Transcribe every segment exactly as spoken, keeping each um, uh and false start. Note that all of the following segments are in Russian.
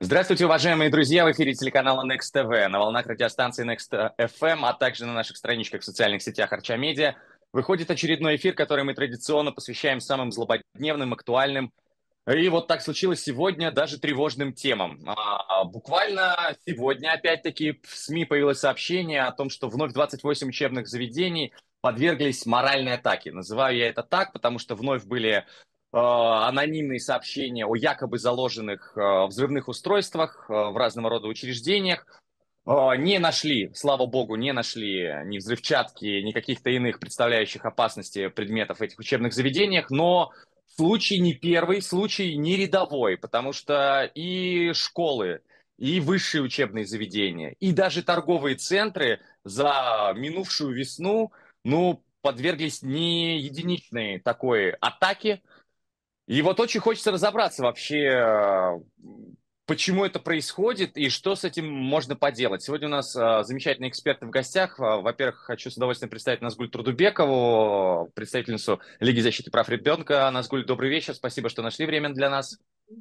Здравствуйте, уважаемые друзья! В эфире телеканала Next ти ви на волнах радиостанции Next эф эм, а также на наших страничках в социальных сетях Арча Медиа выходит очередной эфир, который мы традиционно посвящаем самым злободневным, актуальным и вот так случилось сегодня даже тревожным темам. А, буквально сегодня, опять-таки, в СМИ появилось сообщение о том, что вновь двадцать восемь учебных заведений подверглись моральной атаке. Называю я это так, потому что вновь были э, анонимные сообщения о якобы заложенных э, взрывных устройствах э, в разного рода учреждениях. Э, не нашли, слава богу, не нашли ни взрывчатки, ни каких-то иных представляющих опасности предметов в этих учебных заведениях, но случай не первый, случай не рядовой, потому что и школы, и высшие учебные заведения, и даже торговые центры за минувшую весну, ну, подверглись не единичной такой атаке. И вот очень хочется разобраться вообще, э, почему это происходит и что с этим можно поделать. Сегодня у нас э, замечательные эксперты в гостях. Э, Во-первых, хочу с удовольствием представить Назгуль Трудубекову, представительницу Лиги защиты прав ребенка. Назгуль, добрый вечер. Спасибо, что нашли время для нас.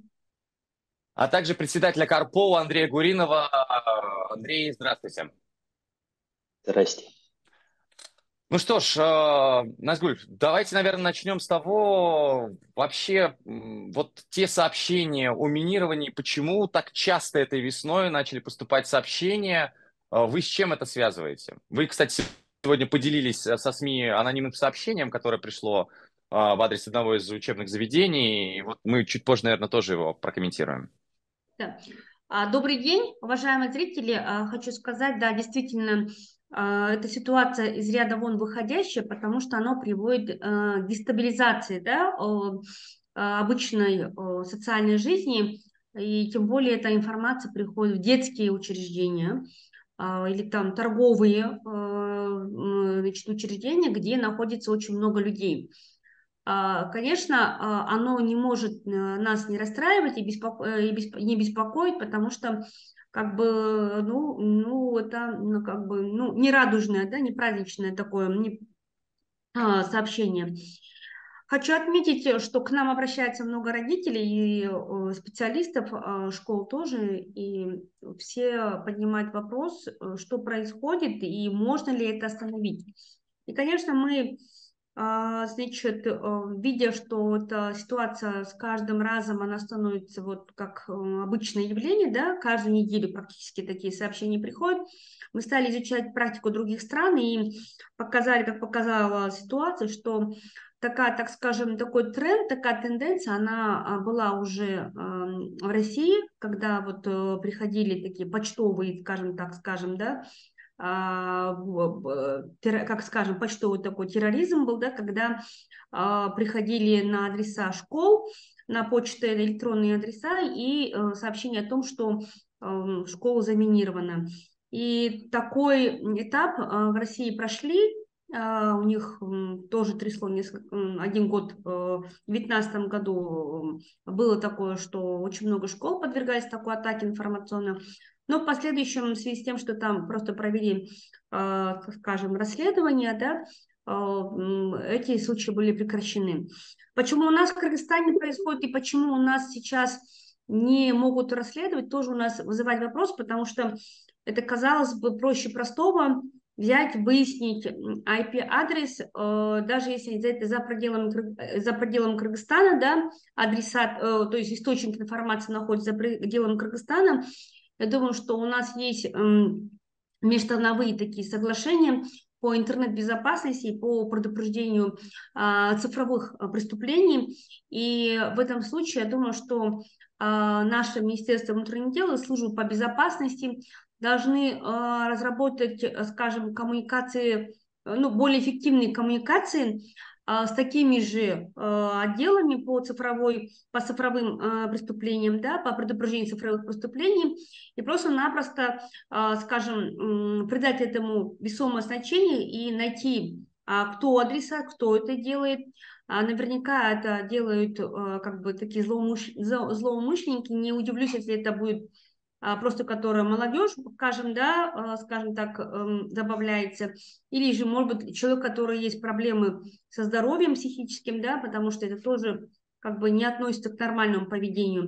А также председателя Карпова Андрея Гуринова. Э, Андрей, здравствуйте. Здрасте. Ну что ж, э, Назгуль, давайте, наверное, начнем с того, вообще, м, вот те сообщения о минировании, почему так часто этой весной начали поступать сообщения, Э, вы с чем это связываете? Вы, кстати, сегодня поделились э, со СМИ анонимным сообщением, которое пришло э, в адрес одного из учебных заведений, и вот мы чуть позже, наверное, тоже его прокомментируем. Да. А, Добрый день, уважаемые зрители. А, Хочу сказать, да, действительно, а, эта ситуация из ряда вон выходящая, потому что она приводит а, к дестабилизации, да, о, а, обычной о, социальной жизни, и тем более эта информация приходит в детские учреждения а, или там торговые а, м, значит, учреждения, где находится очень много людей. А, Конечно, а, оно не может э, нас не расстраивать и, беспоко- э, и бесп- не беспокоить, потому что как бы, ну, ну это ну, как бы, ну, не радужное, да, не праздничное такое не- а, сообщение. Хочу отметить, э, что к нам обращается много родителей и э, специалистов, э, школ тоже, и все поднимают вопрос, э, что происходит и можно ли это остановить. И, конечно, мы, а, значит, э, видя, что эта ситуация с каждым разом, она становится вот как э, обычное явление, да, каждую неделю практически такие сообщения приходят, мы стали изучать практику других стран и показали, как показала ситуация, что такая, так скажем, такой тренд, такая тенденция, она а, была уже ам, в России, когда вот э, приходили такие почтовые, скажем так, скажем, да, а, в- в- терро- как скажем, почтовый такой терроризм был, да, когда а, приходили на адреса школ, на почту электронные адреса и э, сообщение о том, что эм, школа заминирована. И такой этап э, в России прошли, а, у них м, тоже трясло несколько, м, один год, э, в две тысячи девятнадцатом году м, было такое, что очень много школ подвергались такой атаке информационной. Но в последующем, в связи с тем, что там просто провели, э, скажем, расследование, да, э, м, эти случаи были прекращены. Почему у нас в Кыргызстане происходит и почему у нас сейчас не могут расследовать, тоже у нас вызывает вопрос, потому что это, казалось бы, проще простого взять, выяснить ай пи-адрес, э, даже если это за пределами, Кырг- э, за пределом Кыргызстана, да, адресат, э, то есть источник информации находится за пределами Кыргызстана. Я думаю, что у нас есть эм, межстрановые такие соглашения по интернет-безопасности и по предупреждению а, цифровых а, преступлений. И в этом случае я думаю, что а, наше Министерство внутренних дел и служба по безопасности должны а, разработать, э, скажем, коммуникации, э, ну, более эффективные коммуникации а, с такими же а, отделами по цифровой, по цифровым а, преступлениям, да, по предупреждению цифровых преступлений, и просто-напросто, а, скажем, м, придать этому весомое значение и найти, а, кто адреса, кто это делает. А, Наверняка это делают а, как бы такие злоумыш- зло- злоумышленники. Не удивлюсь, если это будет а, просто которая молодежь, скажем, да, а, скажем так, эм, забавляется, или же, может быть, человек, который есть проблемы со здоровьем психическим, да, потому что это тоже как бы не относится к нормальному поведению.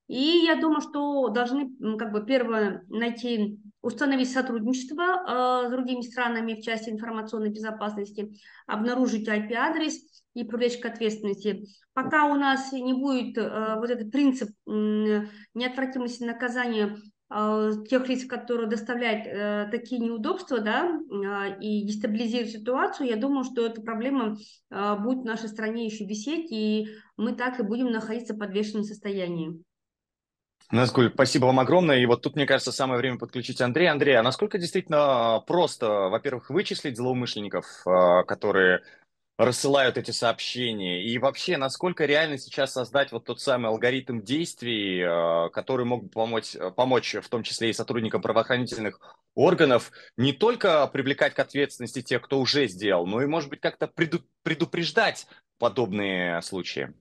И я думаю, что должны, м, как бы, первое, найти, установить сотрудничество э, с другими странами в части информационной безопасности, обнаружить ай пи-адрес и привлечь к ответственности. Пока у нас не будет э, вот этот принцип м, неотвратимости наказания э, тех лиц, которые доставляют э, такие неудобства, да, э, и дестабилизируют ситуацию, я думаю, что эта проблема э, будет в нашей стране еще висеть, и мы так и будем находиться в подвешенном состоянии. Назгуль, спасибо вам огромное. И вот тут, мне кажется, самое время подключить Андрея. Андрей, а насколько действительно просто, во-первых, вычислить злоумышленников, а, которые рассылают эти сообщения, и вообще, насколько реально сейчас создать вот тот самый алгоритм действий, а, который мог бы помочь, помочь в том числе и сотрудникам правоохранительных органов, не только привлекать к ответственности тех, кто уже сделал, но и, может быть, как-то преду- предупреждать подобные случаи?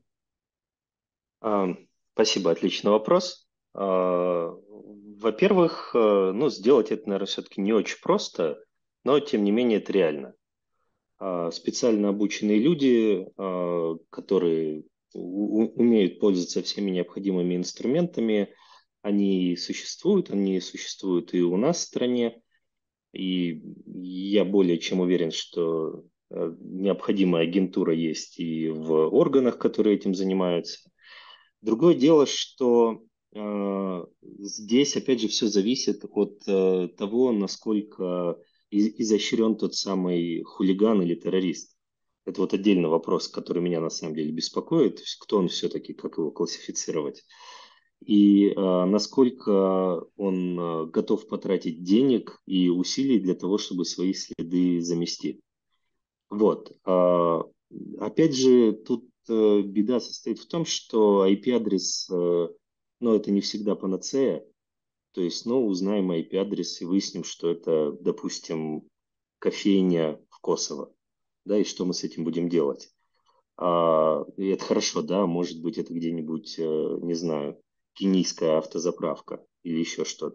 А, Спасибо, отличный вопрос. А, Во-первых, э, ну, сделать это, наверное, все-таки не очень просто, но, тем не менее, это реально. А, Специально обученные люди, а, которые у- у- умеют пользоваться всеми необходимыми инструментами, они существуют, они существуют и у нас в стране, и я более чем уверен, что э, необходимая агентура есть и в органах, которые этим занимаются. Другое дело, что э, здесь, опять же, все зависит от э, того, насколько и- изощрен тот самый хулиган или террорист. Это вот отдельный вопрос, который меня на самом деле беспокоит. То есть кто он все-таки, как его классифицировать. И э, насколько он э, готов потратить денег и усилий для того, чтобы свои следы замести. Вот. А, Опять же, тут э, беда состоит в том, что ай пи-адрес, э, ну, это не всегда панацея. То есть, ну, узнаем ай пи-адрес и выясним, что это, допустим, кофейня в Косово. Да, и что мы с этим будем делать? А, и это хорошо, да, может быть, это где-нибудь, э, не знаю, кенийская автозаправка или еще что-то.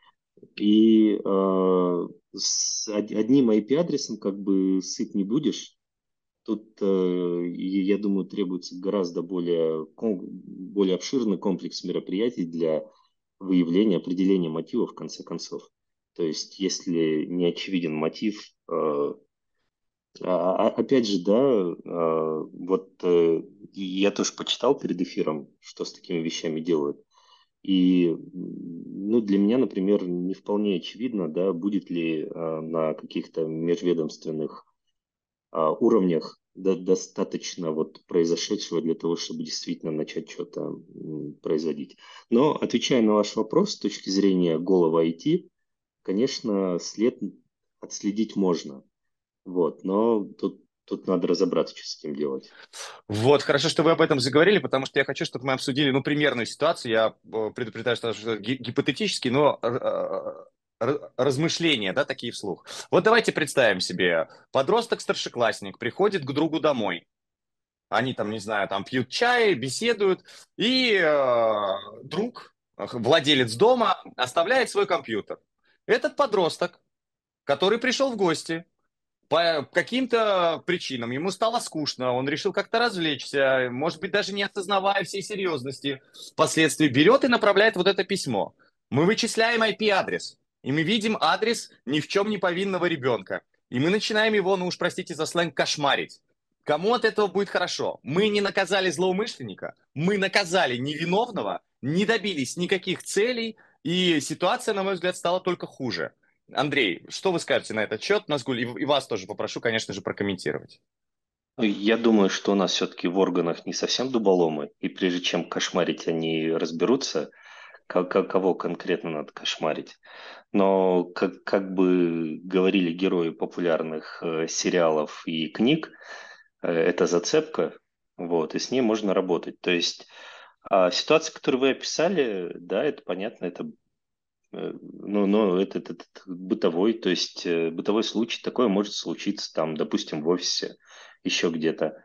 И э, с од- одним ай пи-адресом как бы сыт не будешь. Тут, э, и я думаю, требуется гораздо более, ком- более обширный комплекс мероприятий для выявления, определения мотива в конце концов. То есть, если не очевиден мотив, э, а- а- опять же, да, э, вот э, я тоже почитал перед эфиром, что с такими вещами делают. И м, ну, для меня, например, не вполне очевидно, да, будет ли э, на каких-то межведомственных а, уровнях до- достаточно вот произошедшего для того, чтобы действительно начать что-то м, производить. Но отвечая на ваш вопрос с точки зрения голого ай ти, конечно, след отследить можно. Вот, но тут, тут надо разобраться, что с этим делать. Вот, хорошо, что вы об этом заговорили, потому что я хочу, чтобы мы обсудили, ну, примерную ситуацию. Я э, предупреждаю, что это ги- гипотетически, но э, э, р- размышления, да, такие вслух. Вот давайте представим себе, подросток-старшеклассник приходит к другу домой. Они там, не знаю, там пьют чай, беседуют, и э, друг, э, владелец дома, оставляет свой компьютер. Этот подросток, который пришел в гости, по каким-то причинам ему стало скучно, он решил как-то развлечься, может быть, даже не осознавая всей серьезности последствий, берет и направляет вот это письмо. Мы вычисляем ай пи-адрес, и мы видим адрес ни в чем не повинного ребенка. И мы начинаем его, ну уж простите за сленг, кошмарить. Кому от этого будет хорошо? Мы не наказали злоумышленника, мы наказали невиновного, не добились никаких целей, и ситуация, на мой взгляд, стала только хуже. Андрей, что вы скажете на этот счет? Назгуль, и и вас тоже попрошу, конечно же, прокомментировать. Ну, я думаю, что у нас все-таки в органах не совсем дуболомы, и прежде чем кошмарить, они разберутся, как, как- кого конкретно надо кошмарить. Но, как, как бы говорили герои популярных э, сериалов и книг, э, это зацепка, вот, и с ней можно работать. То есть а, ситуация, которую вы описали, да, это понятно, это, э, ну, но это, это- это бытовой, то есть э, бытовой случай, такое может случиться там, допустим, в офисе, еще где-то.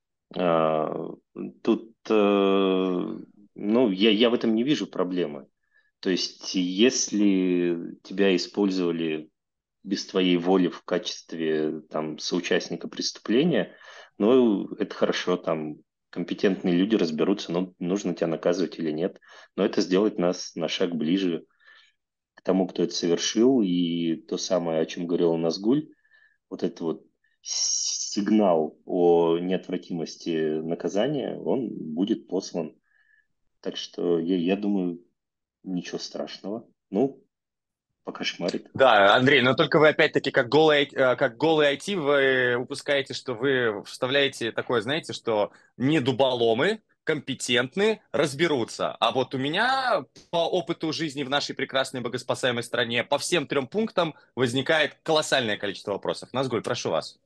А, Тут, э, ну, я, я в этом не вижу проблемы. То есть, если тебя использовали без твоей воли в качестве там соучастника преступления, ну, это хорошо, там компетентные люди разберутся, ну, нужно тебя наказывать или нет. Но это сделает нас на шаг ближе к тому, кто это совершил. И то самое, о чем говорил Назгуль, вот этот вот сигнал о неотвратимости наказания, он будет послан. Так что я, я думаю, ничего страшного. Ну, покошмарит. Да, Андрей, но только вы опять-таки как голый, э, как голый ай ти вы упускаете, что вы вставляете такое, знаете, что не дуболомы, компетентны, разберутся. А вот у меня по опыту жизни в нашей прекрасной богоспасаемой стране по всем трем пунктам возникает колоссальное количество вопросов. Назгуль, прошу вас.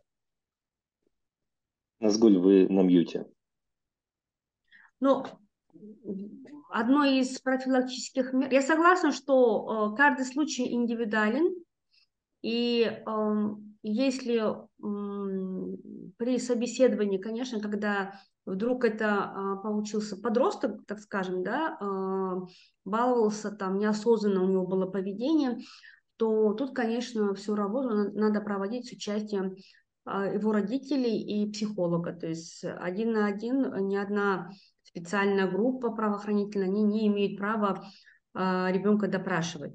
Назгуль, вы на мьюте. Ну, одно из профилактических мер. Я согласна, что э, каждый случай индивидуален, и э, если э, при собеседовании, конечно, когда вдруг это э, получился подросток, так скажем, да, э, баловался, там неосознанно у него было поведение, то тут, конечно, всю работу надо проводить с участием э, его родителей и психолога, то есть один на один, ни одна специальная группа правоохранительная, они не имеют права э, ребенка допрашивать.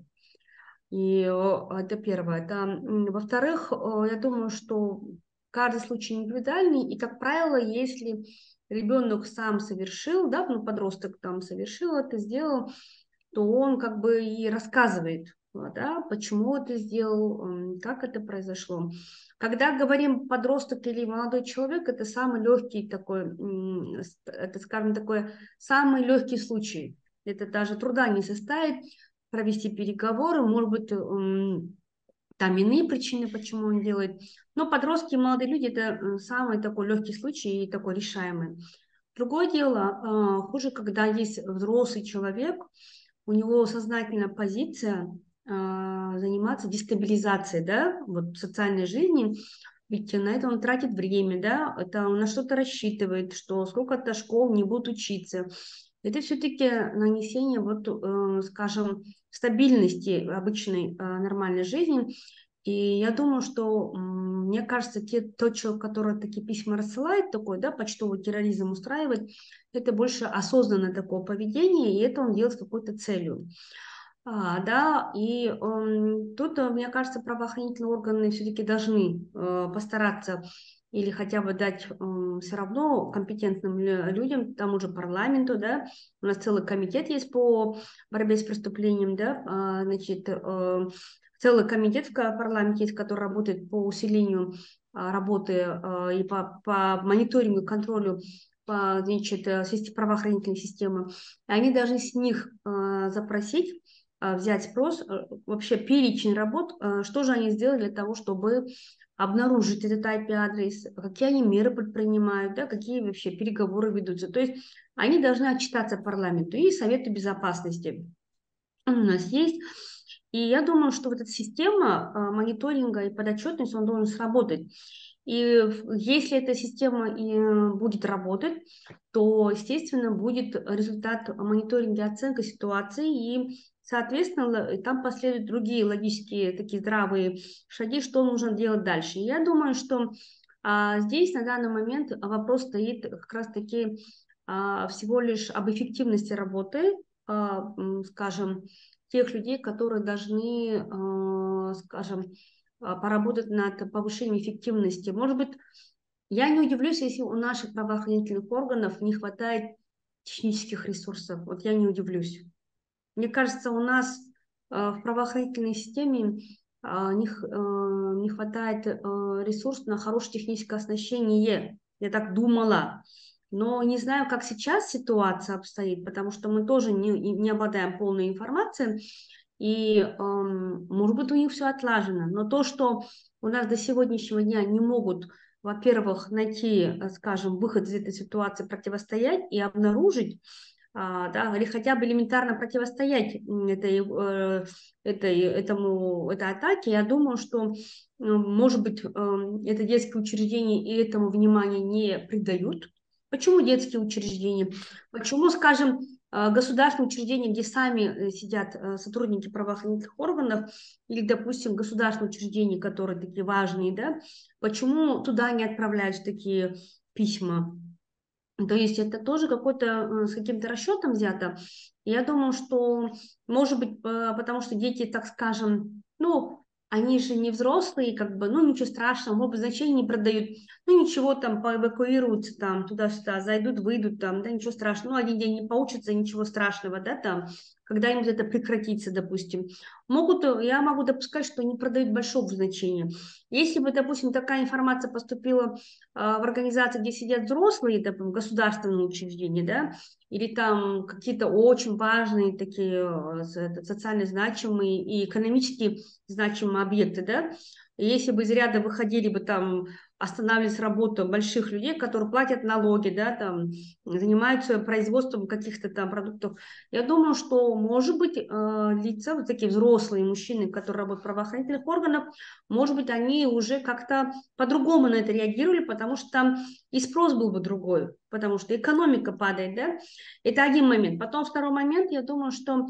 И э, это первое. Это, м, во-вторых, э, я думаю, что каждый случай индивидуальный, и, как правило, если ребенок сам совершил, да, ну, подросток там совершил это, сделал, то он как бы и рассказывает, да, почему это сделал, м, как это произошло. Когда говорим подросток или молодой человек, это самый легкий такой, м, с- это, скажем, такой самый легкий случай. Это даже труда не составит провести переговоры, может быть, м, там иные причины, почему он делает. Но подростки и молодые люди – это э, самый такой легкий случай и такой решаемый. Другое дело, а, хуже, когда есть взрослый человек, у него сознательная позиция а, заниматься дестабилизацией, да, вот социальной жизни, ведь на это он тратит время, да, это он на что-то рассчитывает, что сколько-то школ не будут учиться. Это все-таки нанесение, вот, э, скажем, стабильности обычной э, нормальной жизни. И я думаю, что, м, мне кажется, те, тот человек, который такие письма рассылает, такой, да, почтовый терроризм устраивает, это больше осознанное такое поведение, и это он делает с какой-то целью. А, да, и эм, тут, э, мне кажется, правоохранительные органы все-таки должны э, постараться или хотя бы дать все равно компетентным лю- людям, тому же парламенту, да, у нас целый комитет есть по борьбе с преступлением, да, а, значит, э, целый комитет в парламенте есть, который работает по усилению а, работы а, и по, по мониторингу и контролю по, значит, э, систе- правоохранительной системы. Они должны с них э, запросить, э, взять спрос, э, вообще перечень работ, э, что же они сделали для того, чтобы обнаружить этот ай пи-адрес, какие они меры предпринимают, да, какие вообще переговоры ведутся. То есть они должны отчитаться парламенту и Совету Безопасности. Он у нас есть. И я думаю, что вот эта система э, мониторинга и подотчетности, он должен сработать. И в- если эта система и э, будет работать, то, естественно, будет результат мониторинга и оценка ситуации, и, соответственно, л- там последуют другие логические такие здравые шаги, что нужно делать дальше. И я думаю, что а, здесь на данный момент вопрос стоит как раз-таки а, всего лишь об эффективности работы, а, м, скажем, тех людей, которые должны, а, скажем, а, поработать над повышением эффективности. Может быть, я не удивлюсь, если у наших правоохранительных органов не хватает технических ресурсов. Вот я не удивлюсь. Мне кажется, у нас а, в правоохранительной системе а, не, х- а, не хватает а, ресурсов на хорошее техническое оснащение. Я так думала. Но не знаю, как сейчас ситуация обстоит, потому что мы тоже не, не обладаем полной информацией. И, эм, может быть, у них все отлажено. Но то, что у нас до сегодняшнего дня не могут, во-первых, найти, э, скажем, выход из этой ситуации, противостоять и обнаружить, а, да, или хотя бы элементарно противостоять м, этой, э, этой, этому, этой атаке, я думаю, что, э, может быть, э, это детские учреждения и этому внимания не придают. Почему детские учреждения? Почему, скажем, э, государственные учреждения, где сами э, сидят э, сотрудники правоохранительных органов, или, допустим, государственные учреждения, которые такие важные, да, почему туда не отправляют такие письма? То есть это тоже какой-то э, с каким-то расчетом взято. Я думаю, что, может быть, э, потому что дети, так скажем, ну, они же не взрослые, как бы, ну, ничего страшного, может быть, значения не продают, ну, ничего, там, поэвакуируются, там, туда-сюда, зайдут, выйдут, там, да, ничего страшного, ну, один день не поучатся, ничего страшного, да, там, когда-нибудь это прекратится, допустим. Могут, э, я могу допускать, что не продают большого значения. Если бы, допустим, такая информация поступила а, в организации, где сидят взрослые, допустим, государственные учреждения, да, или там какие-то очень важные такие э, со- это социально значимые и экономически значимые объекты, да, и если бы из ряда выходили бы там, останавливались работа больших людей, которые платят налоги, да, там, занимаются производством каких-то там продуктов, я думаю, что, может быть, э, лица, вот такие взрослые мужчины, которые работают в правоохранительных органах, может быть, они уже как-то по-другому на это реагировали, потому что там и спрос был бы другой, потому что экономика падает, да. Это один момент. Потом второй момент, я думаю, что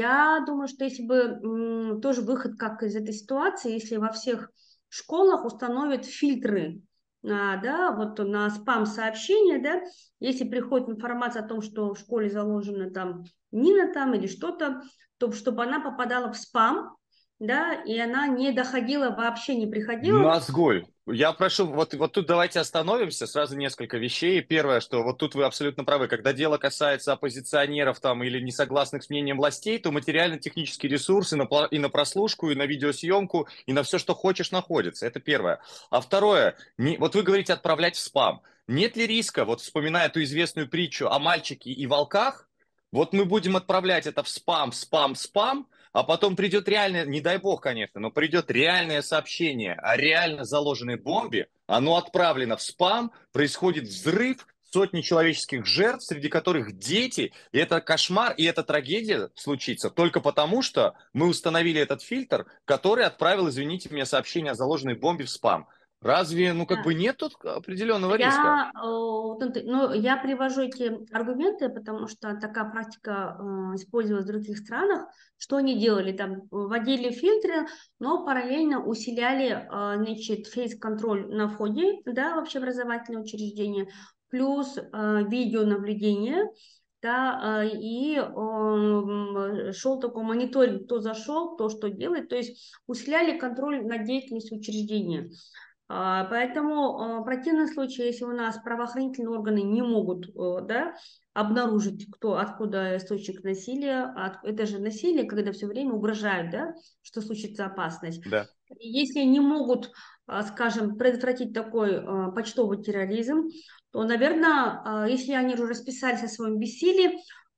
я думаю, что если бы м, тоже выход как из этой ситуации, если во всех школах установят фильтры, а, да, вот на спам-сообщения, да, если приходит информация о том, что в школе заложена там мина там или что-то, то чтобы она попадала в спам, да, и она не доходила, вообще не приходила. Назгуль, я прошу, вот, вот тут давайте остановимся, сразу несколько вещей. Первое, что вот тут вы абсолютно правы, когда дело касается оппозиционеров там или несогласных с мнением властей, то материально-технические ресурсы на, и на прослушку, и на видеосъемку, и на все, что хочешь, находятся. Это первое. А второе, не, вот вы говорите отправлять в спам. Нет ли риска, вот вспоминая эту известную притчу о мальчике и волках, вот мы будем отправлять это в спам, спам, спам, а потом придет реальное, не дай бог, конечно, но придет реальное сообщение о реально заложенной бомбе, оно отправлено в спам, происходит взрыв, сотни человеческих жертв, среди которых дети, и это кошмар, и эта трагедия случится только потому, что мы установили этот фильтр, который отправил, извините меня, сообщение о заложенной бомбе в спам. Разве, ну, как бы нет тут определенного риска? Я, э, вот это- ну, я привожу эти аргументы, потому что такая практика э, использовалась в других странах. Что они делали? Там вводили фильтры, но параллельно усиляли, э, значит, фейс-контроль на входе, да, в общеобразовательное учреждение, плюс э, видеонаблюдение, да, э, и э, шел такой мониторинг, кто зашел, кто что делает, то есть усиляли контроль над деятельностью учреждения. А, Поэтому а, в противном случае, если у нас правоохранительные органы не могут, э, да, обнаружить, кто, откуда источник насилия, от- это же насилие, когда все время угрожают, да, что случится опасность. Да. И если не могут, а, скажем, предотвратить такой а, почтовый терроризм, то, наверное, если они уже расписались о своем бессилии,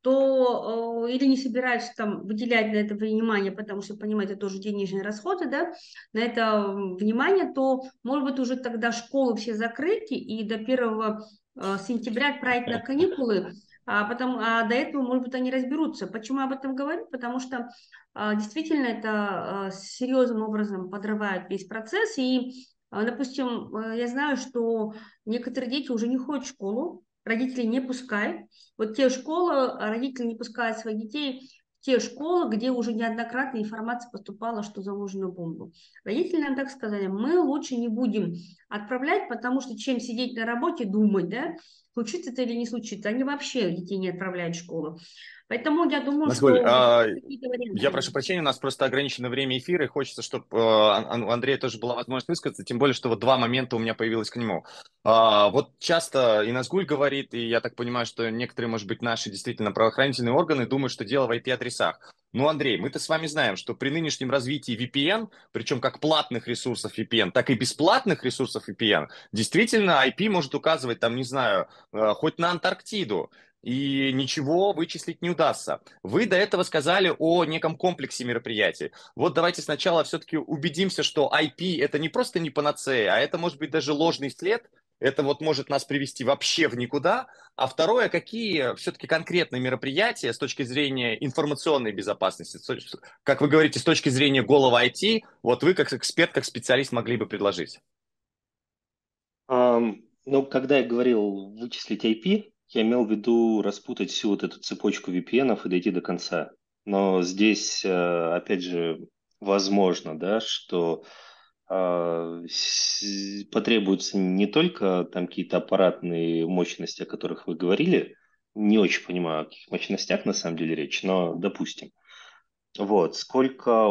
то э, или не собираются там выделять на это внимание, потому что, понимаете, это тоже денежные расходы, да, на это м, внимание, то, может быть, уже тогда школы все закрыты, и до первого э, сентября отправить на каникулы, а, потом, а до этого, может быть, они разберутся. Почему я об этом говорю? Потому что а, действительно это а, серьезным образом подрывает весь процесс, и, а, допустим, э, я знаю, что некоторые дети уже не ходят в школу, родители не пускают. Вот те школы, а, родители не пускают своих детей в те школы, где уже неоднократно информация поступала, что заложена бомба. Родители нам так сказали: мы лучше не будем отправлять, потому что чем сидеть на работе, думать, да, случится это или не случится. Они вообще детей не отправляют в школу. Поэтому я думаю, Назгуль, что вот а, какие-то я варианты. прошу прощения, у нас просто ограничено время эфира, и хочется, чтобы у Андрея тоже была возможность высказаться, тем более, что вот два момента у меня появилось к нему. А, вот часто и Назгуль говорит, и я так понимаю, что некоторые, может быть, наши действительно правоохранительные органы думают, что дело в ай пи-адресах. Ну, Андрей, мы-то с вами знаем, что при нынешнем развитии ви пи эн, причем как платных ресурсов ви пи эн, так и бесплатных ресурсов ви пи эн, действительно ай пи может указывать, там, не знаю, э, хоть на Антарктиду, и ничего вычислить не удастся. Вы до этого сказали о неком комплексе мероприятий. Вот давайте сначала все-таки убедимся, что ай пи это не просто не панацея, а это может быть даже ложный след. Это вот может нас привести вообще в никуда. А второе, какие все-таки конкретные мероприятия с точки зрения информационной безопасности, как вы говорите, с точки зрения голого ай ти, вот вы как эксперт, как специалист могли бы предложить? Ам, ну, когда я говорил вычислить ай пи, я имел в виду распутать всю вот эту цепочку ви пи эн и дойти до конца. Но здесь, э, опять же, возможно, да, что а, с- потребуются не только там какие-то аппаратные мощности, о которых вы говорили, не очень понимаю, о каких мощностях на самом деле речь, но допустим. Вот, сколько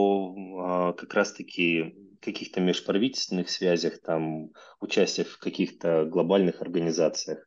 о а, как раз-таки каких-то межправительственных связях, там, участиях в каких-то глобальных организациях,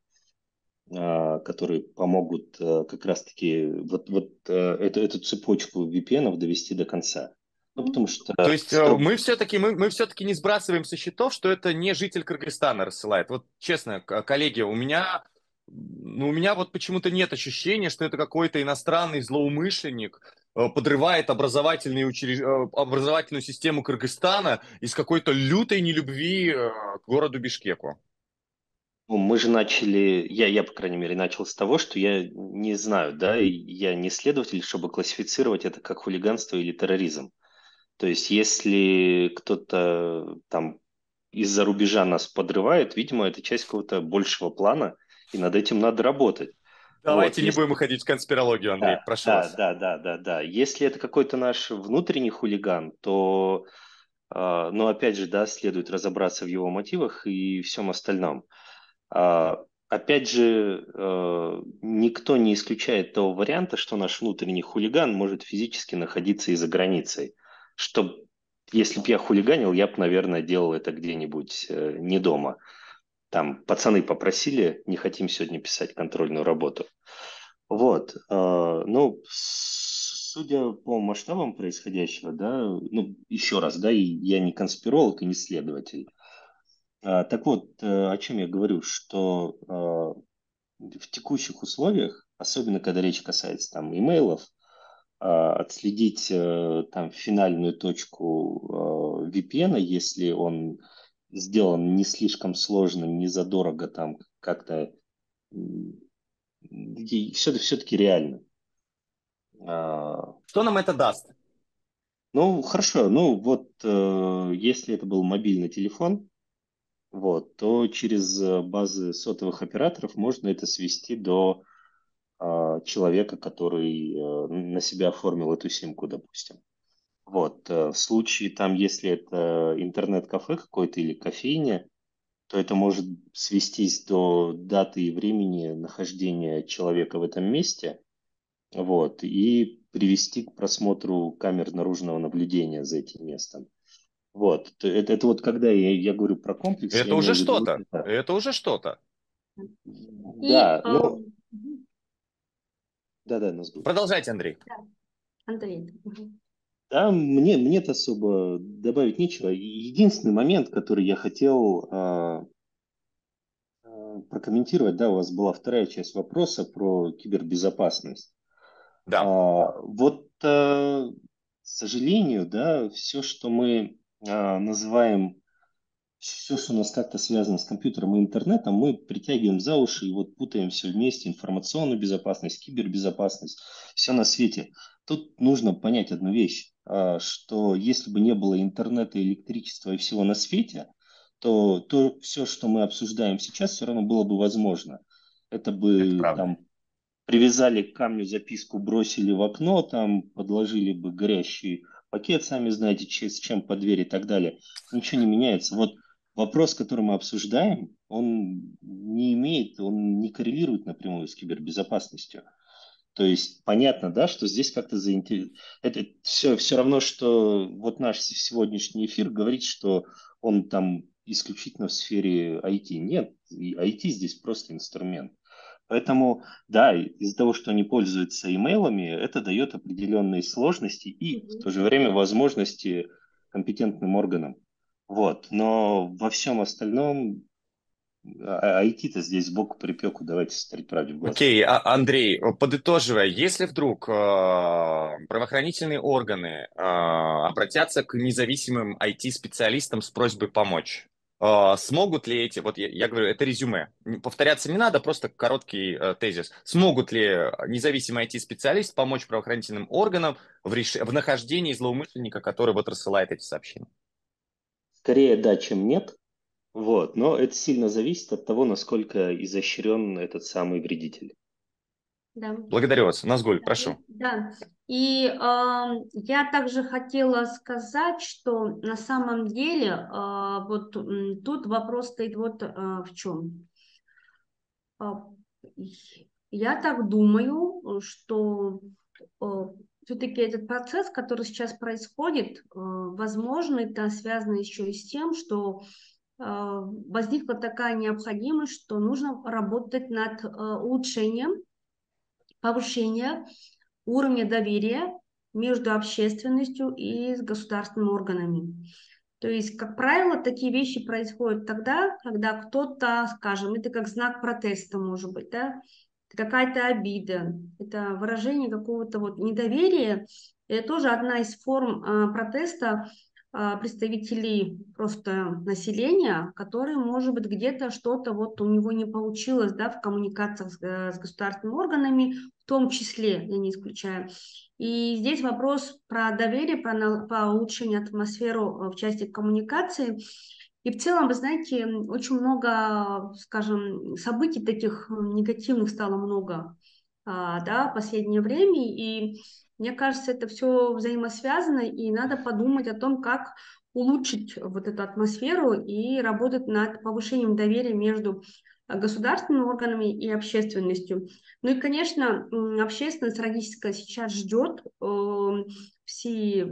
а, которые помогут а, как раз-таки вот, вот а, эту, эту цепочку ви пи эн довести до конца. Ну, потому что То есть э, срок- мы все-таки мы, мы все-таки не сбрасываем со счетов, что это не житель Кыргызстана рассылает. Вот честно, к- коллеги, у меня, ну, у меня вот почему-то нет ощущения, что это какой-то иностранный злоумышленник э, подрывает образовательные учреж... э, образовательную систему Кыргызстана из какой-то лютой нелюбви э, к городу Бишкеку. ну, мы же начали, я, я, по крайней мере, начал с того, что я не знаю, да, и я не следователь, чтобы классифицировать это как хулиганство или терроризм. То есть, если кто-то там из-за рубежа нас подрывает, видимо, это часть какого-то большего плана, и над этим надо работать. Вот, Давайте не будем если... уходить в конспирологию, Андрей, Да, прошу да, вас. да, да, да, да. Если это какой-то наш внутренний хулиган, то, а, ну, опять же, да, следует разобраться в его мотивах и всем остальном. А, Опять же, э, никто не исключает того варианта, что наш внутренний хулиган может физически находиться и за границей. Что, если бы я хулиганил, я бы, наверное, делал это где-нибудь э, не дома. Там пацаны попросили, не хотим сегодня писать контрольную работу. Вот. э, Ну, с- судя по масштабам происходящего, да, ну, еще раз, да, и я не конспиролог и не следователь. А, Так вот, э, о чем я говорю, что э, в текущих условиях, особенно когда речь касается там имейлов, а, отследить э, там финальную точку э, ви пи эн, если он сделан не слишком сложно, не задорого, там как-то все, все-таки реально. А, Что нам это даст? Ну, хорошо, ну вот э, если это был мобильный телефон, вот, то через э, базы сотовых операторов можно это свести до а, человека, который э, на себя оформил эту симку, допустим. Вот, э, в случае там, если это интернет-кафе какое-то или кофейня, то это может свестись до даты и времени нахождения человека в этом месте, вот, и привести к просмотру камер наружного наблюдения за этим местом. Вот, то это, это вот когда я, я говорю про комплекс, я Это уже имею в виду вот что-то. это. Это уже что-то. И, Да, э, ну, мгм. да-да, Назгуль. Продолжайте, Андрей. Да, Андрей. Мгм. Да, мне, мне-то особо добавить нечего. Единственный момент, который я хотел а, а, прокомментировать, да, у вас была вторая часть вопроса про кибербезопасность. Да. А, вот, а, к сожалению, да, все, что мы а, называем, все, что у нас как-то связано с компьютером и интернетом, мы притягиваем за уши и вот путаем все вместе: информационную безопасность, кибербезопасность, все на свете. Тут нужно понять одну вещь, а, что если бы не было интернета, электричества и всего на свете, то, то все, что мы обсуждаем сейчас, все равно было бы возможно. Это Это бы правда. там привязали к камню записку, бросили в окно, там подложили бы горящий пакет, сами знаете, че- с чем под дверь и так далее. Ничего не меняется. Вот вопрос, который мы обсуждаем, он не имеет, он не коррелирует напрямую с кибербезопасностью. То есть понятно, да, что здесь как-то заинтересовано. Это все, все равно, что вот наш сегодняшний эфир говорит, что он там исключительно в сфере ай ти. Нет, и ай ти здесь просто инструмент. Поэтому, да, из-за того, что они пользуются имейлами, это дает определенные сложности и в то Мгм. же время возможности компетентным органам. Вот. Но во всем остальном а- ай ти-то здесь сбоку припеку, давайте смотреть правде в глаза. Окей, а- Андрей, подытоживая, если вдруг э, правоохранительные органы э, обратятся к независимым ай ти-специалистам с просьбой помочь, э, смогут ли эти, вот я, я говорю, это резюме, Н- повторяться не надо, просто короткий э, тезис, смогут ли независимый ай ти-специалист помочь правоохранительным органам в, реш... в нахождении злоумышленника, который вот рассылает эти сообщения? Скорее да, чем нет. Вот. Но это сильно зависит от того, насколько изощрен этот самый вредитель. Да. Благодарю вас. Назгуль, прошу. Да, и э, я также хотела сказать, что на самом деле э, вот м, тут вопрос стоит вот э, в чем. Я так думаю, что все-таки этот процесс, который сейчас происходит, э, возможно, это связано еще и с тем, что э, возникла такая необходимость, что нужно работать над э, улучшением, повышением уровня доверия между общественностью и с государственными органами. То есть, как правило, такие вещи происходят тогда, когда кто-то, скажем, это как знак протеста, может быть, да, это какая-то обида, это выражение какого-то вот недоверия. Это тоже одна из форм а, протеста а, представителей просто населения, который, может быть, где-то что-то вот у него не получилось, да, в коммуникациях с, с государственными органами, в том числе, я не исключаю. И здесь вопрос про доверие, про, про улучшение атмосферы в части коммуникации. И в целом, вы знаете, очень много, скажем, событий таких негативных стало много, да, в последнее время. И мне кажется, это все взаимосвязано, и надо подумать о том, как улучшить вот эту атмосферу и работать над повышением доверия между государственными органами и общественностью. Ну и, конечно, общественность родительская сейчас ждет, все,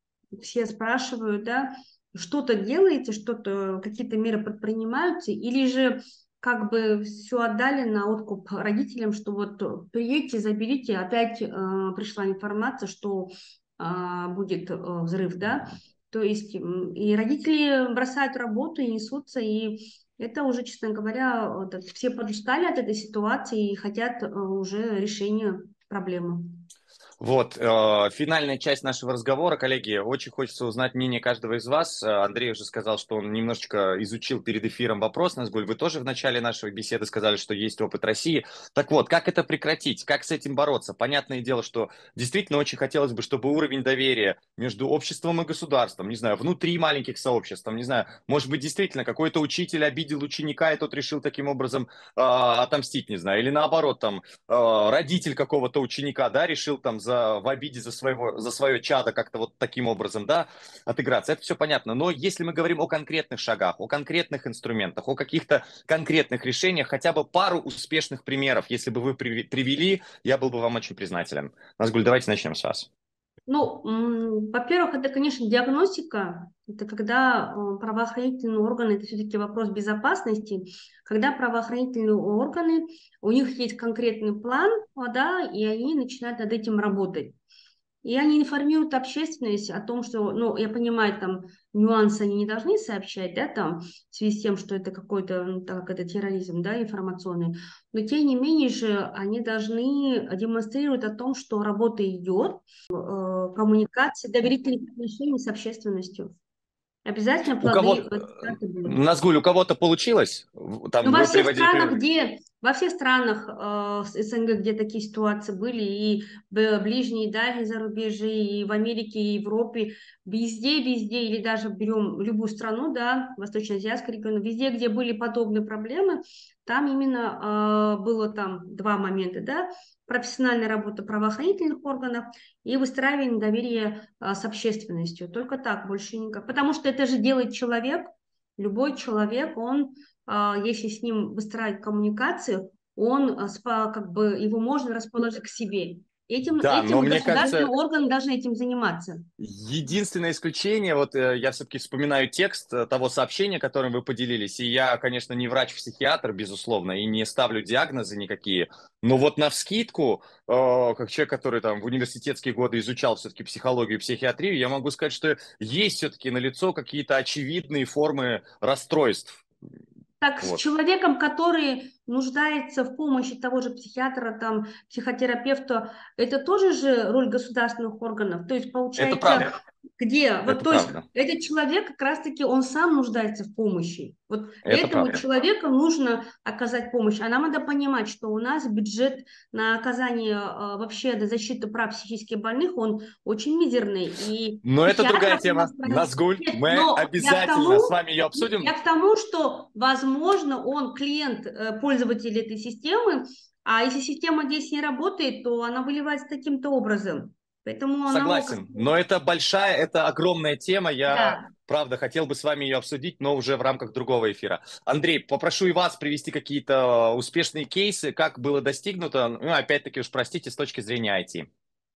все спрашивают, да, что-то делаете, что-то, какие-то меры предпринимаются, или же как бы все отдали на откуп родителям, что вот приедете, заберите, опять э, пришла информация, что э, будет э, взрыв, да, то есть и родители бросают работу и несутся, и это уже, честно говоря, вот, все подустали от этой ситуации и хотят э, уже решения проблемы. Вот, э, финальная часть нашего разговора, коллеги, очень хочется узнать мнение каждого из вас. Андрей уже сказал, что он немножечко изучил перед эфиром вопрос. Назгуль, вы тоже в начале нашей беседы сказали, что есть опыт России. Так вот, как это прекратить? Как с этим бороться? Понятное дело, что действительно очень хотелось бы, чтобы уровень доверия между обществом и государством, не знаю, внутри маленьких сообществ, там, не знаю, может быть, действительно какой-то учитель обидел ученика, и тот решил таким образом э, отомстить, не знаю, или наоборот, там, э, родитель какого-то ученика, да, решил там за, в обиде за, своего, за свое чадо как-то вот таким образом, да, отыграться. Это все понятно. Но если мы говорим о конкретных шагах, о конкретных инструментах, о каких-то конкретных решениях, хотя бы пару успешных примеров, если бы вы привели, я был бы вам очень признателен. Назгуль, давайте начнем с вас. Ну, во-первых, это, конечно, диагностика. Это когда правоохранительные органы, это все-таки вопрос безопасности, когда правоохранительные органы, у них есть конкретный план, да, и они начинают над этим работать. И они информируют общественность о том, что, ну, я понимаю, там, нюансы они не должны сообщать, да, там, в связи с тем, что это какой-то, ну, так, это терроризм, да, информационный, но, тем не менее же, они должны демонстрировать о том, что работа идет, э, коммуникация, доверительные отношения с общественностью. Обязательно У плоды кого... Назгуль, у кого-то получилось? Там ну, во всех приводили... странах, где, во всех странах э, СНГ, где такие ситуации были, и в ближней и дальней зарубежье, и в Америке, и в Европе, везде, везде, или даже берем любую страну, да, Восточно-Азиатский регион, везде, где были подобные проблемы, там именно э, было там два момента, да, профессиональная работа правоохранительных органов и выстраивание доверия э, с общественностью. Только так, больше никак. Потому что это же делает человек, любой человек, он, если с ним выстраивать коммуникацию, он, как бы, его можно расположить к себе. Этим, да, этим но мне государственные кажется, органы должны этим заниматься. Единственное исключение, вот э, я все-таки вспоминаю текст э, того сообщения, которым вы поделились, и я, конечно, не врач-психиатр, безусловно, и не ставлю диагнозы никакие, но вот навскидку, э, как человек, который там в университетские годы изучал все-таки психологию и психиатрию, я могу сказать, что есть все-таки налицо какие-то очевидные формы расстройств. Так, Вот. с человеком, который нуждается в помощи того же психиатра, там, психотерапевта, это тоже же роль государственных органов. То есть, получается, Это правда. где? Это Вот, то правда. есть, этот человек как раз-таки, он сам нуждается в помощи. Вот Это этому правда. человеку нужно оказать помощь. А нам надо понимать, что у нас бюджет на оказание э, вообще до защиты прав психически больных, он очень мизерный. И но это другая тема. Нас... Назгуль, Нет, мы обязательно тому, с вами ее обсудим. Я к тому, что, возможно, он клиент, пользователь этой системы, А если система здесь не работает, то она выливается таким-то образом. Поэтому оно как Согласен, бы... но это большая, это огромная тема. Я, Да. правда, хотел бы с вами ее обсудить, но уже в рамках другого эфира. Андрей, попрошу и вас привести какие-то успешные кейсы, как было достигнуто, ну, опять-таки уж простите, с точки зрения ай ти.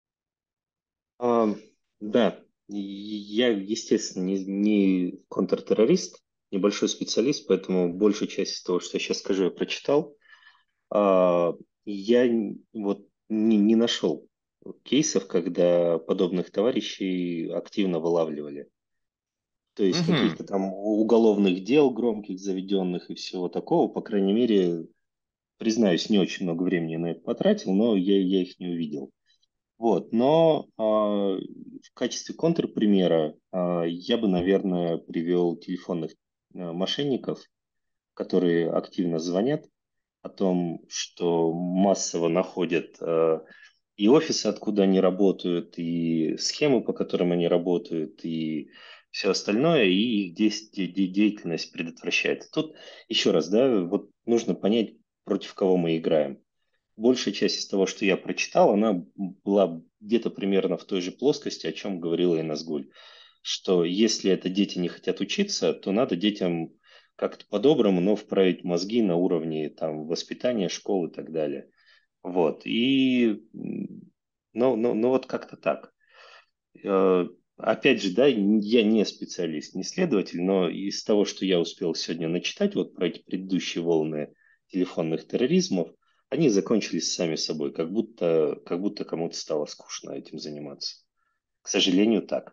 А, да, я, естественно, не, не контртеррорист, небольшой специалист, поэтому большую часть из того, что я сейчас скажу, я прочитал. А, я н- вот не, не нашел кейсов, когда подобных товарищей активно вылавливали. То есть Мгм. каких-то там уголовных дел громких, заведенных и всего такого, по крайней мере, признаюсь, не очень много времени на это потратил, но я, я их не увидел. Вот, но а, в качестве контрпримера а, я бы, наверное, привел телефонных а, мошенников, которые активно звонят о том, что массово находят а, и офисы, откуда они работают, и схемы, по которым они работают, и все остальное, и их дес- де- де- деятельность предотвращается. Тут еще раз, да, вот нужно понять, против кого мы играем. Большая часть из того, что я прочитал, она была где-то примерно в той же плоскости, о чем говорила и Назгуль, что если это дети не хотят учиться, то надо детям как-то по-доброму, но вправить мозги на уровне там, воспитания, школы и так далее. Вот. И, м, ну, ну, ну вот как-то так. Э, Опять же, да, я не специалист, не следователь, но из того, что я успел сегодня начитать вот про эти предыдущие волны телефонных терроризмов, они закончились сами собой, как будто, как будто кому-то стало скучно этим заниматься. К сожалению, так.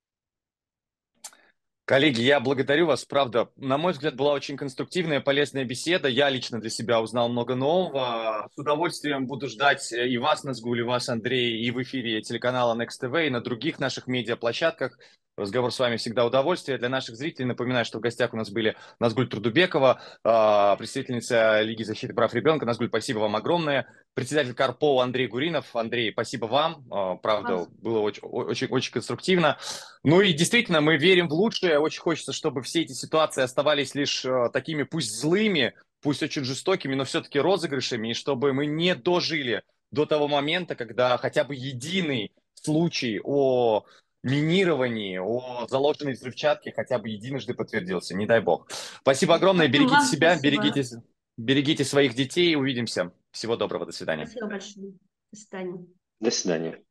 Коллеги, я благодарю вас. Правда, на мой взгляд, была очень конструктивная, полезная беседа. Я лично для себя узнал много нового. С удовольствием буду ждать и вас, Назгуль, и вас, Андрей, и в эфире телеканала Next ти ви, и на других наших медиаплощадках. Разговор с вами всегда удовольствие. Для наших зрителей напоминаю, что в гостях у нас были Назгуль Трудубекова, а, представительница Лиги защиты прав ребенка. Назгуль, спасибо вам огромное. Председатель Карпо Андрей Гуринов. Андрей, спасибо вам. А, Правда, было очень, очень, очень конструктивно. Ну и действительно, мы верим в лучшее. Очень хочется, чтобы все эти ситуации оставались лишь э, такими, пусть злыми, пусть очень жестокими, но все-таки розыгрышами, и чтобы мы не дожили до того момента, когда хотя бы единый случай о минировании, о заложенной взрывчатке хотя бы единожды подтвердился. Не дай бог. Спасибо огромное. Артем, Берегите вам себя, спасибо. берегите, берегите своих детей. Увидимся. Всего доброго. До свидания. Спасибо большое. До свидания. До свидания.